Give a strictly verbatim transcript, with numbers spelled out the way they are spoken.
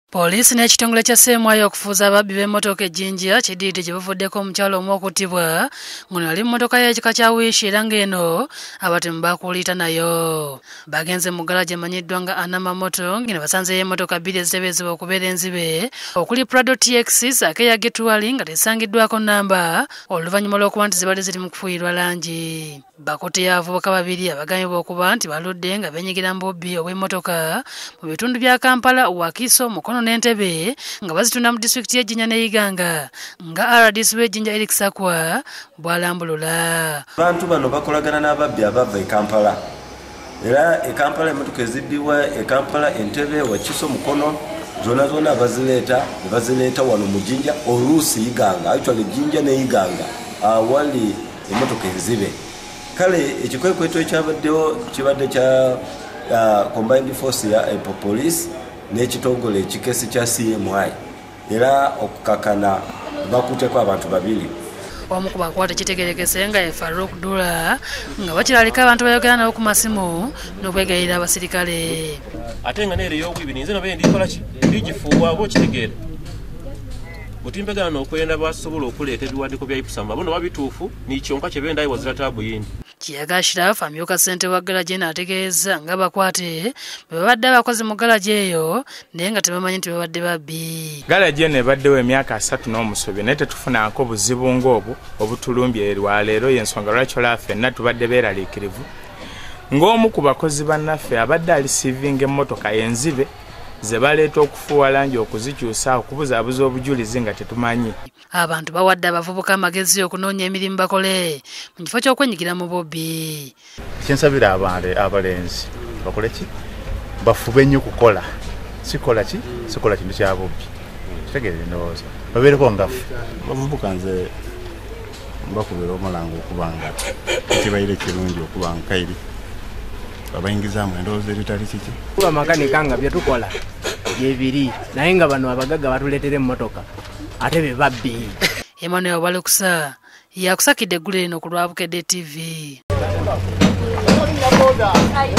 Polisi n'ekitongole kya Ssemwayo okufuuza ababbi b'emmotoka ejjinja kiddiridde gye buvuddeko omukyalo omu okuttibwa ngono yali mu mmotoka y'ekika kya Wish era ng'eno abatemu baakuliita nayo. Bagenze mu ggalagi emanyiddwa nga Anamamoto ng'eno basanzeeyo emmotoka bbiri eziteeberezebwa okubeera enzibe okuli Prado T X Sakeya Getwali nga tesangiddwako nnamba oluvannyuma lw'okuba nti zibadde ziri mu kufuuyirwa langi. Bakutte abavubuka babiri abagambibwa okuba nti baludde nga beenyigira mu bubbi obw'emmotoka mu bitundu bya Kampala, Wakiso, Mukono n'Entebbe nga bazitunda mu disitulikiti y'Ejjinja ne Iganga nga R D C w'Ejjinja Eric Sakwa bw'alambulula. Abantu bano bakolagana n'ababbi abava e Kampala era e Kampala emmotoka ezibbibwa e Kampala, Entebbe, Wakiso, Mukono zona zona bazileeta ne bazileeta wano mu Jjinja oluusi Iganga actually Jjinja ne Iganga awali emmotoka enzibe. Kale ekikwekweto ekyabaddewo kibadde kya uh, combined force ya uh, police n'ekitongole ekikesi kya C M I era okukakana bakutteko abantu babiri. Omu ku bakwate kitegerekese nga ye Farouk Dula nga bakiralika abantu bayogera nabo ku masimu n'okwegayirira abasirikale. Ate nga neero y'okubiri nze nabaye ndikola ki ndigifuuwa abo kitegeera butimbagana n'okwenda basobola okuleeta ebiwandiiko bya Ipsam abo naba bituufu ni kyonka kye benda wazira taabu yindi. Kiyaga Shirafu amyuka ssente wa ggalagi n'ategeeza nga bakwate bwe babadde abakozi mu ggalagi eyo naye nga tebamanyi nti babadde babbi. Ggalagi eno ebaddewo emyaka asatu n'omusobi naye tetufunako buzibu ng'obwo obutulumbye lwaleero y'ensonga lwaki olaba ffenna tubadde beeraliikirivu ng'omu ku bakozi bannaffe abadde alisiivinga emmotoka enzibe ze baleeta okufuuwa langi okuzikyusa okubuzaabuza obujulizi nga tetumanyi. Abantu bawadde abavubuka amagezi okunoonya emirimu bakole mu kifo ky'okwenyigira mu bubbi. Kyensabira abantu abalenzi bakole ki bafube nnyo kukola sikola ki sikola kintu kya bubbi kitegeere ndowooza babeereko ngaffe bavubuka nze bakubira omulango okubanga kibaire kirungi okubanga kairi abayingizaamu endowooza ebitali kiki kuba makanika nga bye tukola byebiri naye nga bano abagagga batuleetera emmotoka ate be babbi. Emmanuel Balekusa yakusakidde eggulu lino ku Lwabukedde T V.